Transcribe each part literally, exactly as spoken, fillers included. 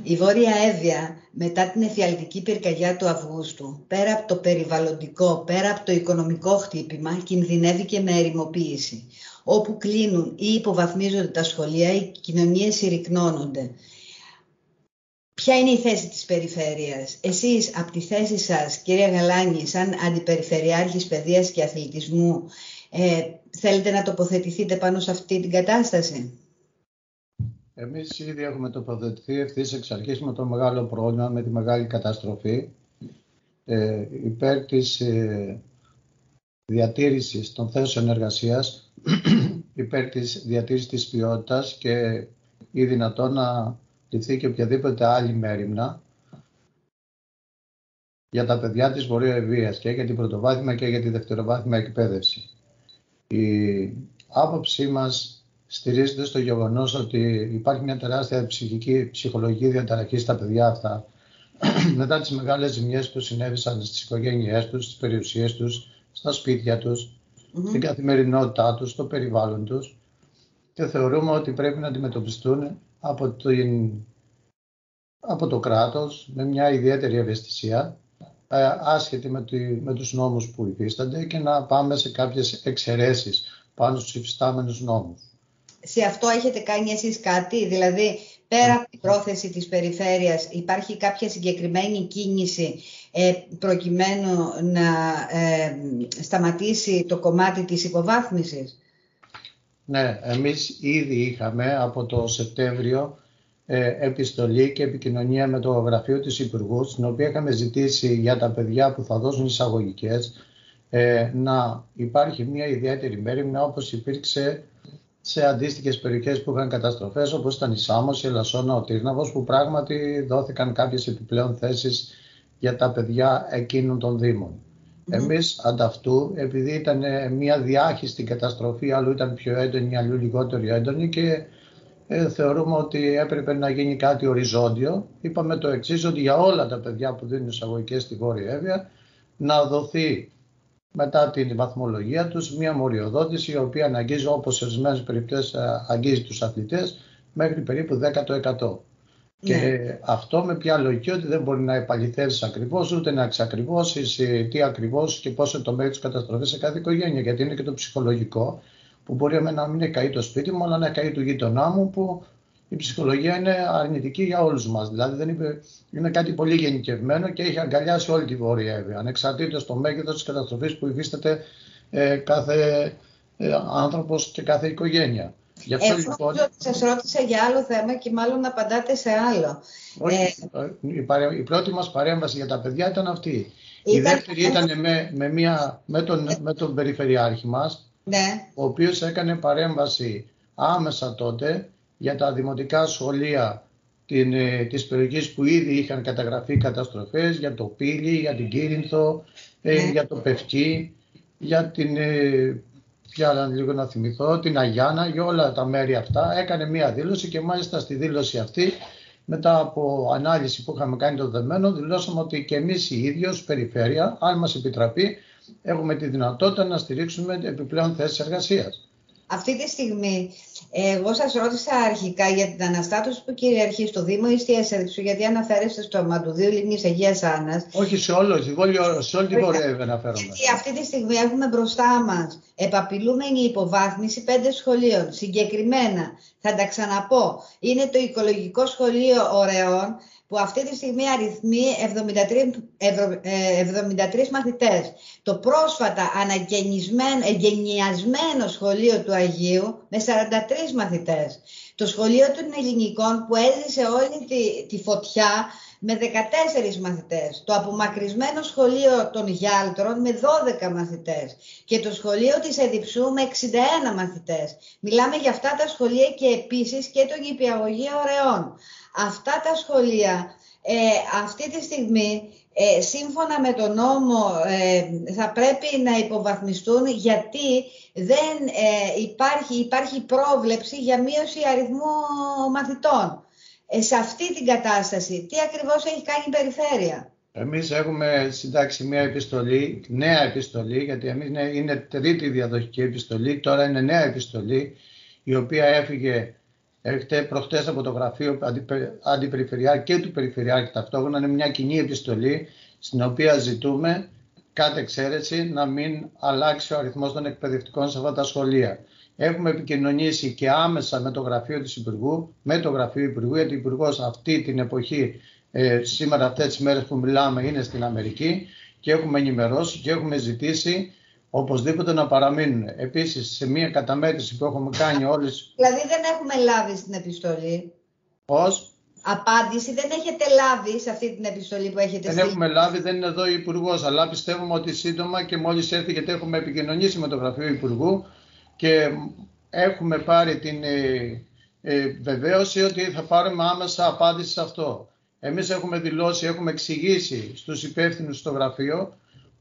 Η Βόρεια Εύβοια, μετά την εφιαλτική πυρκαγιά του Αυγούστου, πέρα από το περιβαλλοντικό, πέρα από το οικονομικό χτύπημα, κινδυνεύει και με ερημοποίηση. Όπου κλείνουν ή υποβαθμίζονται τα σχολεία, οι κοινωνίες συρρικνώνονται. Ποια είναι η θέση της περιφέρειας? Εσείς, από τη θέση σας, κυρία Γαλάνη, σαν Αντιπεριφερειάρχης Παιδείας και Αθλητισμού, ε, θέλετε να τοποθετηθείτε πάνω σε αυτή την κατάσταση? Εμείς ήδη έχουμε τοποθετηθεί ευθύς εξ αρχής με το μεγάλο πρόβλημα, με τη μεγάλη καταστροφή, ε, υπέρ της ε, διατήρησης των θέσεων εργασίας, υπέρ της διατήρησης της ποιότητας και ή δυνατόν να ληφθεί και οποιαδήποτε άλλη μέριμνα για τα παιδιά της Βορείου Εύβοιας και για την πρωτοβάθμια και για τη δευτεροβάθμια εκπαίδευση. Η άποψή μας στηρίζεται στο γεγονός ότι υπάρχει μια τεράστια ψυχική, ψυχολογική διαταραχή στα παιδιά αυτά μετά τις μεγάλες ζημιές που συνέβησαν στις οικογένειές τους, στις περιουσίες τους, στα σπίτια τους, mm-hmm. στην καθημερινότητά τους, στο περιβάλλον τους, και θεωρούμε ότι πρέπει να αντιμετωπιστούν από, την, από το κράτος με μια ιδιαίτερη ευαισθησία, άσχετη με, τη, με τους νόμους που υφίστανται, και να πάμε σε κάποιες εξαιρέσεις πάνω στους υφιστάμενους νόμους. Σε αυτό έχετε κάνει εσείς κάτι? Δηλαδή, πέρα από την πρόθεση της περιφέρειας, υπάρχει κάποια συγκεκριμένη κίνηση ε, προκειμένου να ε, σταματήσει το κομμάτι της υποβάθμισης? Ναι, εμείς ήδη είχαμε από το Σεπτέμβριο ε, επιστολή και επικοινωνία με το γραφείο της Υπουργού, στην οποία είχαμε ζητήσει για τα παιδιά που θα δώσουν εισαγωγικές ε, να υπάρχει μια ιδιαίτερη μέριμνα, όπως υπήρξε σε αντίστοιχες περιοχές που είχαν καταστροφές, όπως ήταν η Σάμος, η Ελασσόνα, ο Τύρναβος, που πράγματι δόθηκαν κάποιες επιπλέον θέσεις για τα παιδιά εκείνων των δήμων. Mm-hmm. Εμείς ανταυτού, επειδή ήταν μια διάχυστη καταστροφή, αλλού ήταν πιο έντονη, αλλού λιγότερο έντονη, και ε, θεωρούμε ότι έπρεπε να γίνει κάτι οριζόντιο, είπαμε το εξής, ότι για όλα τα παιδιά που δίνουν εισαγωγικές στη Βόρεια Εύβοια να δοθεί μετά την βαθμολογία τους μια μοριοδότηση, η οποία να αγγίζει, όπως σε ορισμένες περιπτώσεις αγγίζει τους αθλητές, μέχρι περίπου δέκα τοις εκατό. Yeah. Και αυτό με ποια λογική? Ότι δεν μπορεί να επαληθεύσεις ακριβώς, ούτε να εξακριβώσεις τι ακριβώς και πόσο το μέγεθος της καταστροφής σε κάθε οικογένεια. Γιατί είναι και το ψυχολογικό, που μπορεί να μην είναι καεί το σπίτι μου, αλλά να καεί του γείτονά μου, που η ψυχολογία είναι αρνητική για όλους μας. Δηλαδή δεν είναι, είναι κάτι πολύ γενικευμένο και έχει αγκαλιάσει όλη τη Βόρεια Εύβοια, ανεξαρτήτως το μέγεθος της καταστροφής που υφίσταται ε, κάθε ε, άνθρωπος και κάθε οικογένεια. Γι' αυτό, ε, λοιπόν, σας ρώτησα για άλλο θέμα και μάλλον να απαντάτε σε άλλο. Όχι, ε, η, παρέ, η πρώτη μας παρέμβαση για τα παιδιά ήταν αυτή. Ήταν... Η δεύτερη ήταν με, με, μια, με, τον, με τον Περιφερειάρχη μας, ναι. ο οποίος έκανε παρέμβαση άμεσα τότε για τα δημοτικά σχολεία την, της περιοχής που ήδη είχαν καταγραφεί καταστροφές, για το Πύλη, για την Κύρινθο, ναι. ε, για το Πευκή, για την, ε, πια λίγο να θυμηθώ, την Αγιάνα, για όλα τα μέρη αυτά. Έκανε μία δήλωση και μάλιστα στη δήλωση αυτή, μετά από ανάλυση που είχαμε κάνει το δεδομένο, δηλώσαμε ότι και εμείς οι ίδιοι ως περιφέρεια, αν μας επιτραπεί, έχουμε τη δυνατότητα να στηρίξουμε επιπλέον θέσεις εργασίας. Αυτή τη στιγμή, εγώ σας ρώτησα αρχικά για την αναστάτωση που κυριαρχεί στο Δήμο Ιστιαίας, γιατί αναφέρεστε στο Μαντουδίου Λίμνης Αγίας Άννας. Όχι σε, όλο, σε όλη τη Βόρεια Εύβοια αναφέρομαι. Γιατί αυτή τη στιγμή έχουμε μπροστά μας επαπειλούμενη υποβάθμιση πέντε σχολείων. Συγκεκριμένα, θα τα ξαναπώ, είναι το Οικολογικό Σχολείο Ωρεών, που αυτή τη στιγμή αριθμεί εβδομήντα τρεις μαθητές. Το πρόσφατα αναγενιασμένο σχολείο του Αγίου με σαράντα τρεις μαθητές. Το σχολείο των Ελληνικών που έζησε όλη τη, τη φωτιά με δεκατέσσερις μαθητές. Το απομακρυσμένο σχολείο των Γιάλτρων με δώδεκα μαθητές. Και το σχολείο της Εδιψού με εξήντα ένα μαθητές. Μιλάμε για αυτά τα σχολεία και επίσης και το Νηπιαγωγείο Ωρεών. Αυτά τα σχολεία ε, αυτή τη στιγμή, ε, σύμφωνα με τον νόμο, ε, θα πρέπει να υποβαθμιστούν, γιατί δεν ε, υπάρχει, υπάρχει πρόβλεψη για μείωση αριθμού μαθητών. Ε, σε αυτή την κατάσταση, τι ακριβώς έχει κάνει η Περιφέρεια? Εμείς έχουμε συντάξει μια επιστολή, νέα επιστολή, γιατί εμείς είναι, είναι τρίτη διαδοχική επιστολή, τώρα είναι νέα επιστολή, η οποία έφυγε Έρχεται προχτές από το γραφείο Αντιπεριφερειάρχη και του Περιφερειάρχη ταυτόχρονα. Είναι μια κοινή επιστολή στην οποία ζητούμε κατ' εξαίρεση να μην αλλάξει ο αριθμός των εκπαιδευτικών σε αυτά τα σχολεία. Έχουμε επικοινωνήσει και άμεσα με το γραφείο της Υπουργού, με το γραφείο Υπουργού, γιατί ο Υπουργός αυτή την εποχή, ε, σήμερα αυτές τις μέρες που μιλάμε, είναι στην Αμερική και έχουμε ενημερώσει και έχουμε ζητήσει οπωσδήποτε να παραμείνουν. Επίσης, σε μια καταμέτρηση που έχουμε κάνει όλες... Δηλαδή δεν έχουμε λάβει στην επιστολή. Πώς? Απάντηση δεν έχετε λάβει σε αυτή την επιστολή που έχετε στείλει? Δεν έχουμε λάβει, δεν είναι εδώ ο Υπουργός, αλλά πιστεύουμε ότι σύντομα και μόλις έρθει, γιατί έχουμε επικοινωνήσει με το γραφείο Υπουργού και έχουμε πάρει την ε, ε, βεβαίωση ότι θα πάρουμε άμεσα απάντηση σε αυτό. Εμείς έχουμε δηλώσει, έχουμε εξηγήσει στους υπεύθυνους στο γραφείο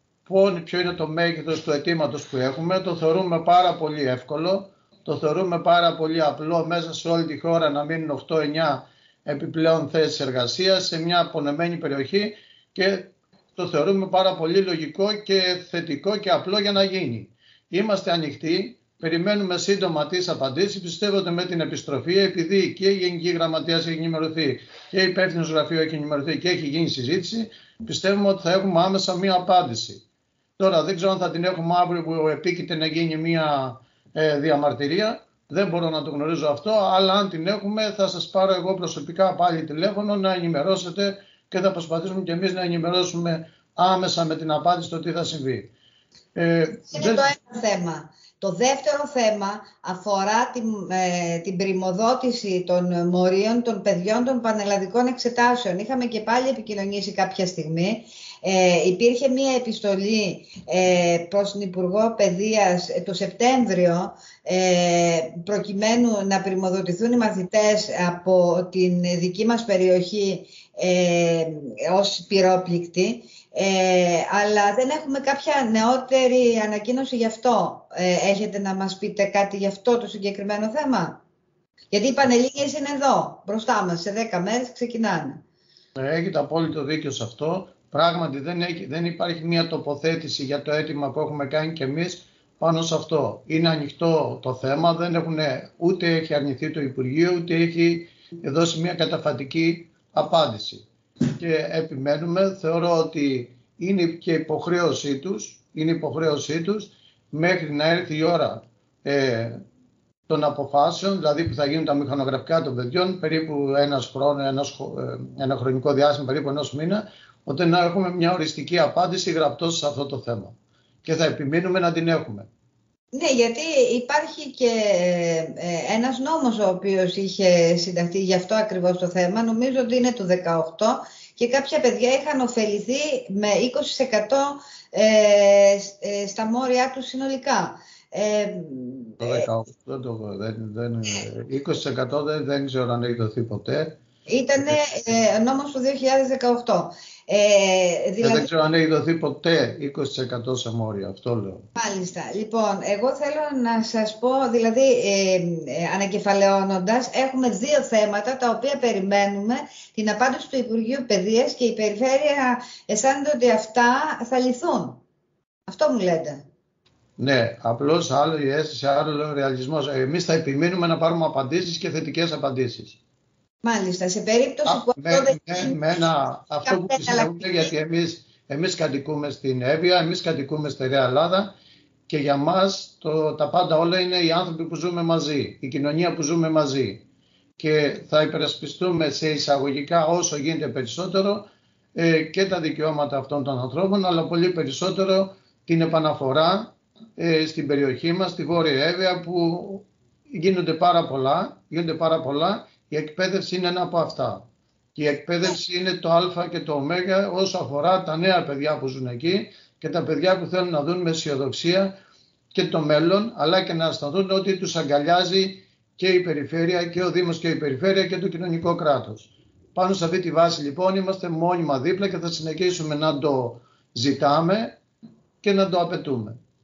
ποιο είναι το μέγεθος του αιτήματος που έχουμε. Το θεωρούμε πάρα πολύ εύκολο, το θεωρούμε πάρα πολύ απλό μέσα σε όλη τη χώρα να μείνουν οκτώ εννιά επιπλέον θέσεις εργασίας σε μια απονεμένη περιοχή και το θεωρούμε πάρα πολύ λογικό και θετικό και απλό για να γίνει. Είμαστε ανοιχτοί, περιμένουμε σύντομα τις απαντήσεις. Πιστεύω ότι με την επιστροφή, επειδή και η Γενική Γραμματείας έχει ενημερωθεί και η υπεύθυνος γραφείο έχει ενημερωθεί και έχει γίνει συζήτηση, πιστεύουμε ότι θα έχουμε άμεσα μία απάντηση. Τώρα δεν ξέρω αν θα την έχουμε αύριο που επίκειται να γίνει μία ε, διαμαρτυρία. Δεν μπορώ να το γνωρίζω αυτό, αλλά αν την έχουμε θα σας πάρω εγώ προσωπικά πάλι τηλέφωνο να ενημερώσετε και θα προσπαθήσουμε και εμείς να ενημερώσουμε άμεσα με την απάντηση το τι θα συμβεί. Ε, Είναι δεν... το ένα θέμα. Το δεύτερο θέμα αφορά την, ε, την πριμοδότηση των μορίων των παιδιών των πανελλαδικών εξετάσεων. Είχαμε και πάλι επικοινωνήσει κάποια στιγμή. Ε, υπήρχε μία επιστολή ε, προς την Υπουργό Παιδείας ε, το Σεπτέμβριο ε, προκειμένου να πριμοδοτηθούν οι μαθητές από την δική μας περιοχή ε, ως πυρόπληκτοι. Ε, αλλά δεν έχουμε κάποια νεότερη ανακοίνωση γι' αυτό. Ε, έχετε να μας πείτε κάτι γι' αυτό το συγκεκριμένο θέμα? Γιατί οι Πανελλήνιες είναι εδώ, μπροστά μας, σε δέκα μέρες ξεκινάνε. Έχετε απόλυτο δίκιο σε αυτό. Πράγματι δεν, έχει, δεν υπάρχει μια τοποθέτηση για το αίτημα που έχουμε κάνει και εμείς πάνω σε αυτό. Είναι ανοιχτό το θέμα, δεν έχουν, ούτε έχει αρνηθεί το Υπουργείο, ούτε έχει δώσει μια καταφατική απάντηση. Και επιμένουμε, θεωρώ ότι είναι και υποχρέωσή τους, είναι υποχρέωσή τους μέχρι να έρθει η ώρα ε, των αποφάσεων, δηλαδή που θα γίνουν τα μηχανογραφικά των παιδιών, περίπου ένας χρόνο, ένας, ε, ένα χρονικό διάστημα, περίπου ενός μήνα, ώστε να έχουμε μια οριστική απάντηση γραπτός σε αυτό το θέμα. Και θα επιμείνουμε να την έχουμε. Ναι, γιατί υπάρχει και ε, ένας νόμος ο οποίος είχε συνταχθεί γι' αυτό ακριβώς το θέμα, νομίζω ότι είναι του δεκαοκτώ, και κάποια παιδιά είχαν ωφεληθεί με είκοσι τοις εκατό ε, ε, στα μόρια τους συνολικά. Ε, το δεκαοκτώ, το, δεν, δεν, είκοσι τοις εκατό δεν, δεν ξέρω αν έχει δοθεί ποτέ. Ήταν ε, νόμος του δύο χιλιάδες δεκαοκτώ. Ε, δηλαδή... Δεν ξέρω αν έχει δοθεί ποτέ είκοσι τοις εκατό σε μόρια, αυτό λέω. Μάλιστα. Λοιπόν, εγώ θέλω να σας πω, δηλαδή ε, ε, ανακεφαλαιώνοντας, έχουμε δύο θέματα τα οποία περιμένουμε την απάντηση του Υπουργείου Παιδείας και η Περιφέρεια αισθάνεται ότι αυτά θα λυθούν. Αυτό μου λέτε. Ναι, απλώς άλλο η αίσθηση, άλλο ο ρεαλισμός. Εμείς θα επιμείνουμε να πάρουμε απαντήσεις και θετικές απαντήσεις. Μάλιστα, σε περίπτωση Α, που με, αυτό δεν με, γίνει, με ένα, αυτό που πιστεύουμε, γιατί εμείς, εμείς κατοικούμε στην Εύβοια, εμείς κατοικούμε στη Νέα Ελλάδα και για μας το, τα πάντα όλα είναι οι άνθρωποι που ζούμε μαζί, η κοινωνία που ζούμε μαζί. Και θα υπερασπιστούμε σε εισαγωγικά όσο γίνεται περισσότερο ε, και τα δικαιώματα αυτών των ανθρώπων, αλλά πολύ περισσότερο την επαναφορά ε, στην περιοχή μας, στη Βόρεια Εύβοια, που γίνονται πάρα πολλά, γίνονται πάρα πολλά. Η εκπαίδευση είναι ένα από αυτά. Και η εκπαίδευση είναι το α και το ω όσο αφορά τα νέα παιδιά που ζουν εκεί και τα παιδιά που θέλουν να δουν με αισιοδοξία και το μέλλον, αλλά και να αισθανθούν ότι τους αγκαλιάζει και η Περιφέρεια και ο Δήμος και η Περιφέρεια και το κοινωνικό κράτος. Πάνω σε αυτή τη βάση λοιπόν είμαστε μόνιμα δίπλα και θα συνεχίσουμε να το ζητάμε και να το απαιτούμε.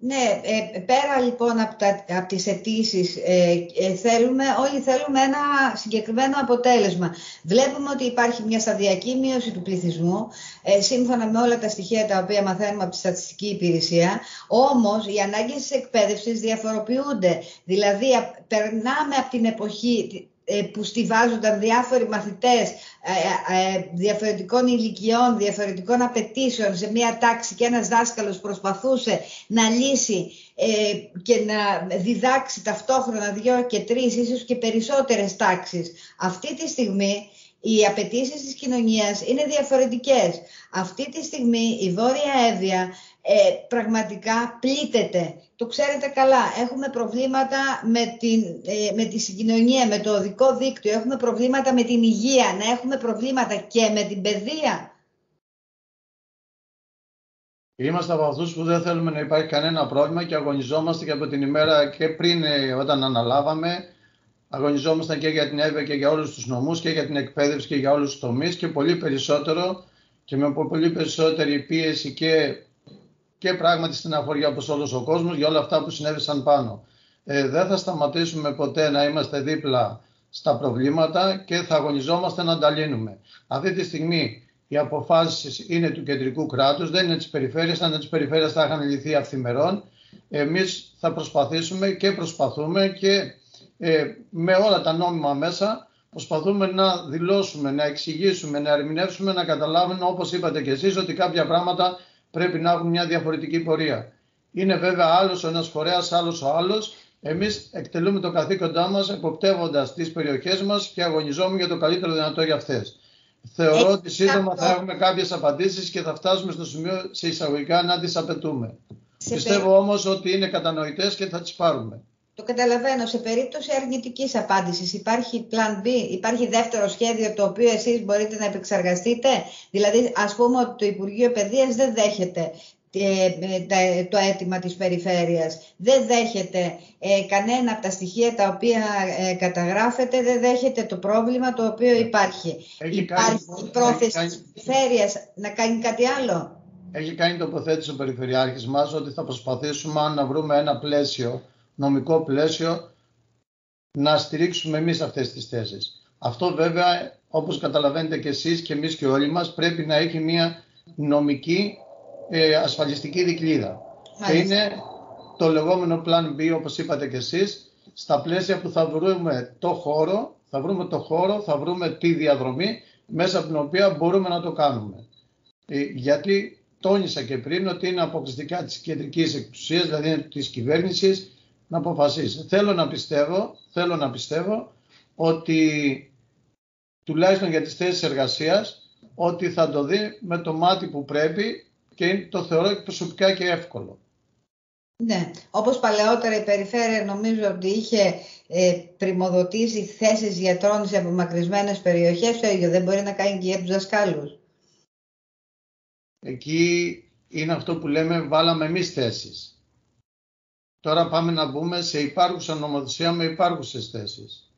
Ναι, ε, πέρα λοιπόν από, τα, από τις αιτήσεις, ε, ε, θέλουμε, όλοι θέλουμε ένα συγκεκριμένο αποτέλεσμα. Βλέπουμε ότι υπάρχει μια σταδιακή μείωση του πληθυσμού, ε, σύμφωνα με όλα τα στοιχεία τα οποία μαθαίνουμε από τη Στατιστική Υπηρεσία, όμως οι ανάγκες της εκπαίδευσης διαφοροποιούνται. Δηλαδή, περνάμε από την εποχή που στιβάζονταν διάφοροι μαθητές διαφορετικών ηλικιών, διαφορετικών απαιτήσεων σε μία τάξη και ένας δάσκαλος προσπαθούσε να λύσει και να διδάξει ταυτόχρονα δύο και τρεις, ίσως και περισσότερες τάξεις. Αυτή τη στιγμή οι απαιτήσεις της κοινωνίας είναι διαφορετικές. Αυτή τη στιγμή η Βόρεια Εύβοια ε, πραγματικά πλήττεται. Το ξέρετε καλά, έχουμε προβλήματα με, την, ε, με τη συγκοινωνία, με το οδικό δίκτυο, έχουμε προβλήματα με την υγεία, να έχουμε προβλήματα και με την παιδεία. Είμαστε από αυτούς που δεν θέλουμε να υπάρχει κανένα πρόβλημα και αγωνιζόμαστε και από την ημέρα και πριν, όταν αναλάβαμε, αγωνιζόμασταν και για την Εύβοια και για όλους τους νομούς και για την εκπαίδευση και για όλους τους τομείς και πολύ περισσότερο και με πολύ περισσότερη πίεση και, και πράγματι στεναχώρια όπως όλος ο κόσμος για όλα αυτά που συνέβησαν πάνω. Ε, δεν θα σταματήσουμε ποτέ να είμαστε δίπλα στα προβλήματα και θα αγωνιζόμαστε να τα λύνουμε. Αυτή τη στιγμή οι αποφάσεις είναι του κεντρικού κράτους, δεν είναι της περιφέρειας. Αν τις περιφέρειες θα είχαν λυθεί αυθημερών, εμείς θα προσπαθήσουμε και προσπαθούμε και ε, με όλα τα νόμιμα μέσα προσπαθούμε να δηλώσουμε, να εξηγήσουμε, να ερμηνεύσουμε, να καταλάβουμε, όπως είπατε και εσείς, ότι κάποια πράγματα πρέπει να έχουν μια διαφορετική πορεία. Είναι βέβαια άλλος ο ένας φορέας, άλλος ο άλλος. Εμείς εκτελούμε το καθήκοντά μας εποπτεύοντας τις περιοχές μας και αγωνιζόμαστε για το καλύτερο δυνατό για αυτές. Θεωρώ ότι σύντομα θα έχουμε κάποιες απαντήσεις και θα φτάσουμε στο σημείο σε εισαγωγικά να τις απαιτούμε. Σε Πιστεύω περί... όμως ότι είναι κατανοητές και θα τις πάρουμε. Το καταλαβαίνω. Σε περίπτωση αρνητικής απάντησης υπάρχει plan B, υπάρχει δεύτερο σχέδιο το οποίο εσείς μπορείτε να επεξεργαστείτε. Δηλαδή, ας πούμε ότι το Υπουργείο Παιδείας δεν δέχεται το αίτημα της περιφέρειας, δεν δέχεται ε, κανένα από τα στοιχεία τα οποία ε, καταγράφεται, δεν δέχεται το πρόβλημα το οποίο υπάρχει. Έχει υπάρχει κάνει, η πρόθεση κάνει... της περιφέρειας να κάνει κάτι άλλο. Έχει κάνει τοποθέτηση ο Περιφερειάρχης μας ότι θα προσπαθήσουμε να βρούμε ένα πλαίσιο, νομικό πλαίσιο, να στηρίξουμε εμείς αυτές τις θέσεις. Αυτό βέβαια, όπως καταλαβαίνετε και εσείς και εμείς και όλοι μας, πρέπει να έχει μια νομική ε, ασφαλιστική δικλείδα. Και είναι το λεγόμενο Plan B, όπως είπατε και εσείς, στα πλαίσια που θα βρούμε το χώρο, θα βρούμε το χώρο, θα βρούμε τη διαδρομή μέσα από την οποία μπορούμε να το κάνουμε. Ε, γιατί τόνισα και πριν ότι είναι αποκλειστικά της κεντρικής εξουσίας, δηλαδή της κυβέρνησης, να αποφασίσει. Θέλω να πιστεύω, θέλω να πιστεύω ότι τουλάχιστον για τις θέσεις εργασίας, ότι θα το δει με το μάτι που πρέπει και το θεωρώ προσωπικά και εύκολο. Ναι, όπως παλαιότερα η περιφέρεια νομίζω ότι είχε ε, πρημοδοτήσει θέσεις γιατρών σε απομακρυσμένες περιοχές, το ίδιο δεν μπορεί να κάνει και για τους δασκάλους. Εκεί είναι αυτό που λέμε βάλαμε εμείς θέσεις. Τώρα πάμε να μπούμε σε υπάρχουσα νομοθεσία με υπάρχουσες θέσεις.